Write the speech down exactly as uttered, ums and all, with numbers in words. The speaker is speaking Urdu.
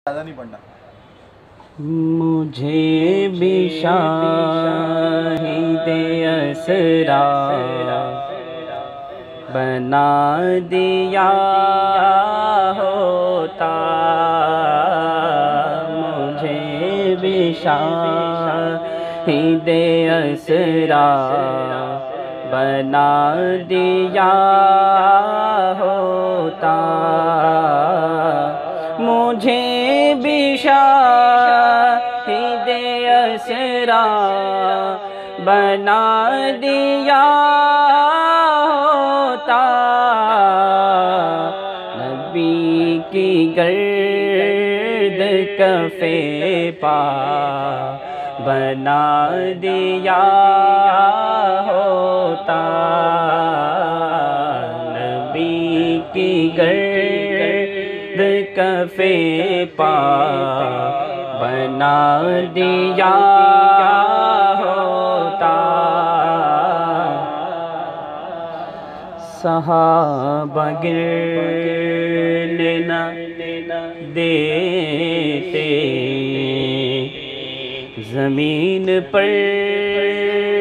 زیادہ نہیں پڑھنا۔ مجھے بھی شاہد اسرا بنا دیا ہوتا، مجھے بھی شاہد اسرا بنا دیا ہوتا، مجھے بھی شاہد اسرا بنا دیا ہوتا، نبی کی گرد کفے پا بنا دیا ہوتا، نبی کی گرد کفے پا بنا دیا ہوتا، صحابہ گرنے نہ دیتے زمین پر